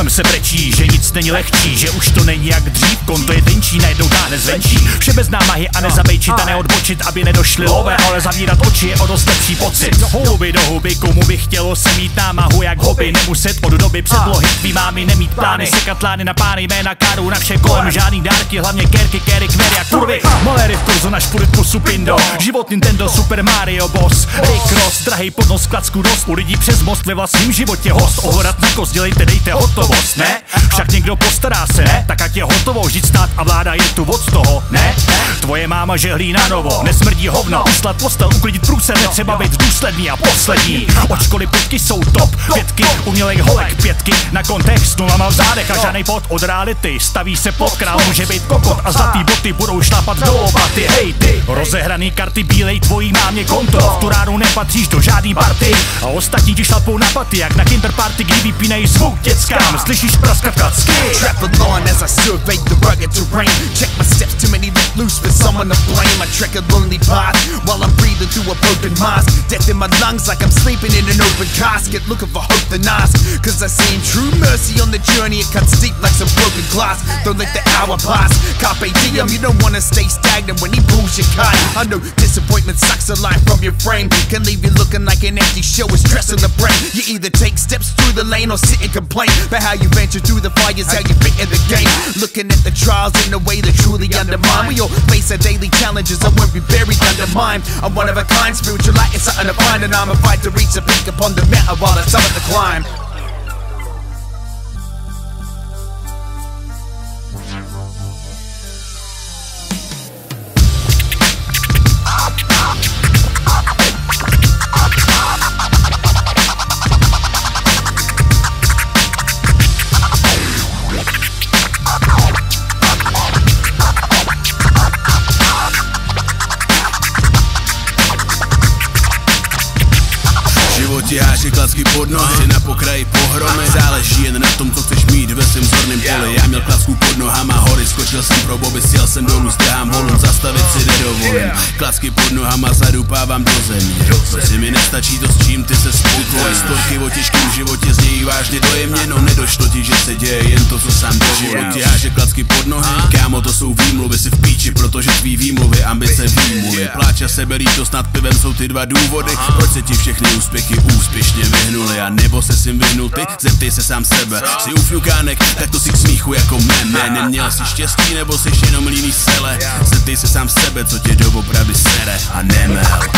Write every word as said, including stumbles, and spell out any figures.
Kolem se brečí, že nic není lehčí, že už to není jak dřív, konto je tenčí, najednou táhne zvenčí. Vše bez námahy a nezabejčit a neodbočit, aby nedošly lové, ale zavírat oči je o dost lepší pocit. Houby do huby, komu by chtělo se mít námahu jak hobby, nemuset od doby předlohy tvý mámy nemít plány, sekat plány na pány, jména kárů na vše kolem, žádný dárky, hlavně kérky, kéry, kvery a kurvy. Malery v kurzu na špulit pusu pindo, život Nintendo, Super Mario Boss, Rick Ross, drahej podnos, klacku dost, u lidí přes most ve vlastním životě host, ohodat na kost, dělejte, dejte hotovost, ne? Však někdo postará se, ne? Tak ať je hotovo, vždyť stát a vláda je tu od toho, ne? Tvoje máma žehlí na novo, nesmrdí hovno, uslat postel, uklidit průser, netřeba být důsledný a poslední. Od školy pětky jsou top, pětky, umělej holek, pětky, na kontext, nulama v zádech a žádnej pod od reality, staví se pod král, může být kokot a zlatý boty budou šlapat do lopaty, hej ty! Rozehraný karty bílej tvojí mámě konto, v tu ránu nepatříš do žádný party a ostatní ti šlapou na paty, jak na kinderparty, kdy vypínej zvuk dětskám, slyšíš praskat klacky. Travel on as I survey the rugged terrain, check my steps, too many let loose with someone to blame. I trek a lonely path while I'm breathing through a broken mask, death in my lungs like I'm sleeping in an open casket, looking for hope then ask, cause I seen true mercy on the journey, it cuts deep like some broken glass. Don't let the hour pass, carpe diem, you don't wanna stay stagnant when he pulls your card. I know disappointment sucks a line from your frame, can leave you looking like an empty shell with stress in the brain. You either take steps through the lane or sit and complain about how you venture through the fires, how you fit in the game. Looking at the trials in a way that truly undermine, we all face our daily challenges and won't be buried under mine. I'm one of a kind, spiritual light is something to find, and I'm a fight to reach the peak upon the mountain while it's summit to climb. Ti háže klacky pod nohy, na pokraji pohromy. Záleží jen na tom, co chceš mít ve svým zorným poli. Já měl klacku pod nohama, hory, skočil jsem pro boby, sjel jsem dolů, zdrhám volum, zastavit si nedovolím. Klacky pod nohama, zadupávám do země. Prosím mi nestačí to, s čím ty se spokoj. Storky o těžkém životě znějí vážně dojemně, no nedošlo ti, že se děje jen to, co sám dovolím. Ti háže klacky pod nohy, kámo, to jsou výmluvy, si v píči, protože tvý výmluvy, ambice výmluvy. Pláč a seberýtost nad pivem jsou ty dva důvody, proč se ti všechny úspěchy úspěšně vyhnuli, a nebo se sim vyhnul ty, zeptej se sám sebe. Jsi ufňukánek, tak to si k smíchu jako meme. Neměl jsi štěstí, nebo jsi jenom líný sele. Zeptej se sám sebe, co tě doopravdy sere a nemel.